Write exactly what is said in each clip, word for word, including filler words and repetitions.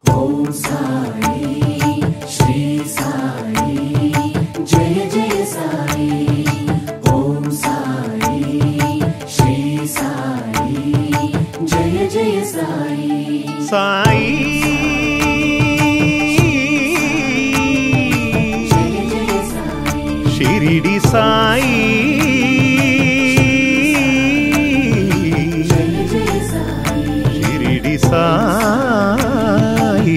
ओम साई श्री साई जय जय साई ओम साई श्री साई जय जय साई साई जय जय साई शिरडी साई जय जय साई शिरडी साई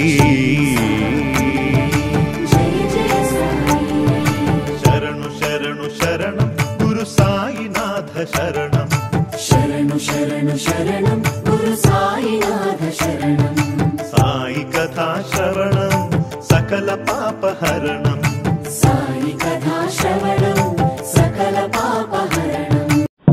जय जय साई शरणु शरणु शरणं गुरु साईनाथ शरणं शरणु शरणु शरणं गुरु साईनाथ शरणं साई कथा श्रवणं सकल पापहरणं साई कथा श्रवणं सकल पापहरणं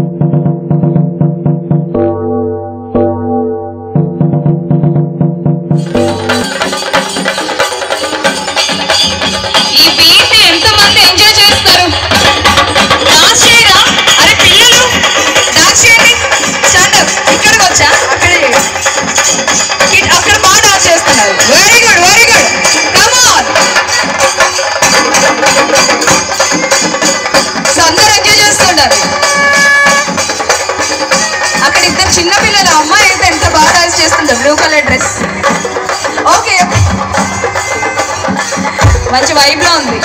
ఈ బీట్ ఎంత మంది ఎంజాయ్ చేస్తారు డాన్స్ చేయరా అరే పిల్లలు డాన్స్ చేయండి స్టాండ్ అప్ ఇక్కడికి వచ్చా అక్కడ ఇట్ అక్కడ బాగా డాన్స్ చేస్తున్నారు very good very good come on so అందరూ ఎంజాయ్ చేస్తున్నారు అక్కడ ఇద్దరు చిన్న పిల్లలు అమ్మాయి అయితే ఎంత బాగా డాన్స్ చేస్తుంటారు బ్లూ కలర్ డ్రెస్ ఓకే మంచి వైబ్ లో ఉంది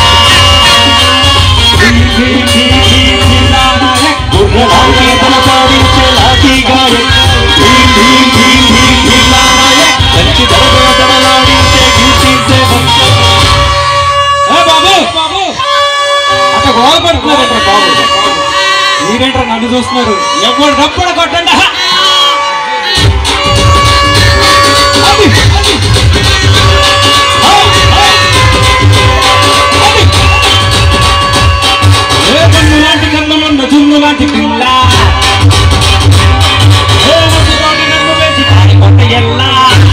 గుర్రలాగే తలపాడి మీరేంటారు నన్ను చూస్తున్నారు? ఎవరు రప్పడ కొట్టండి. లాంటి కన్నులున్న జున్ను లాంటి పిల్ల నన్ను వేసి పాడి కొట్ట ఎల్లా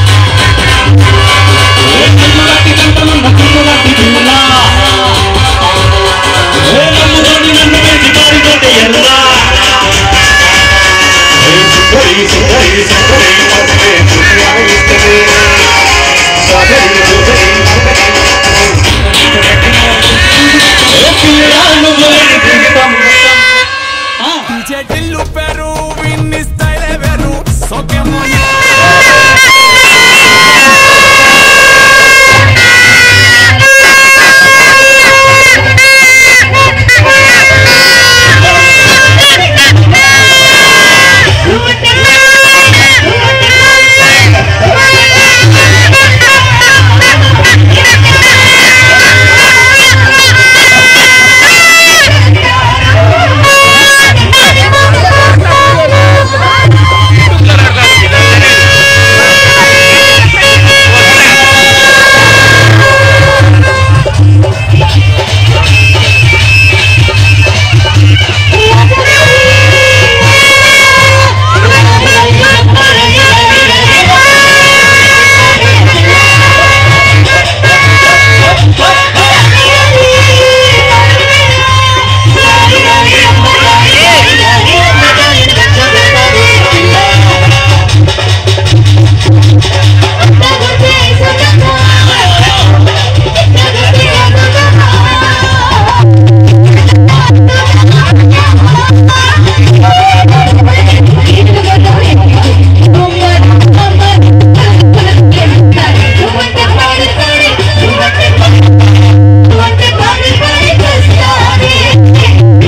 లాంటి కన్నులున్న జున్ను లాంటి పిల్ల నన్ను వేసి పాడి కొట్ట ఎల్లా Dillu Peru, Winnie style Peru, so que moña.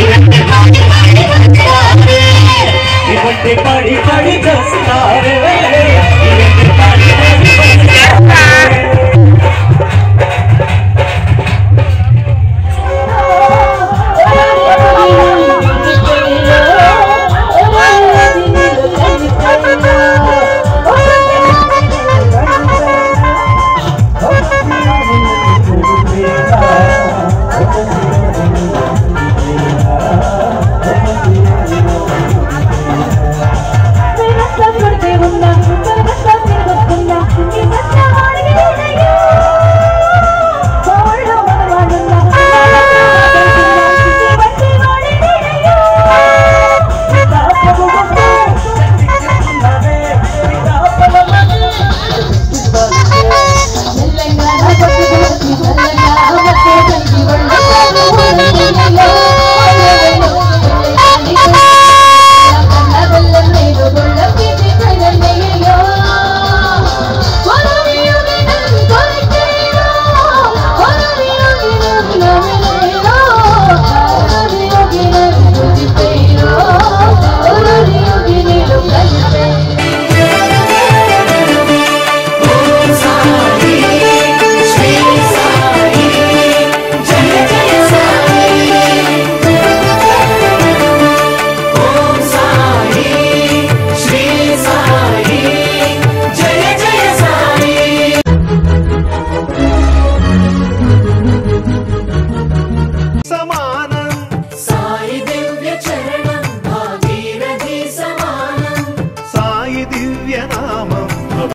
पड़ी पड़ी दस्तारे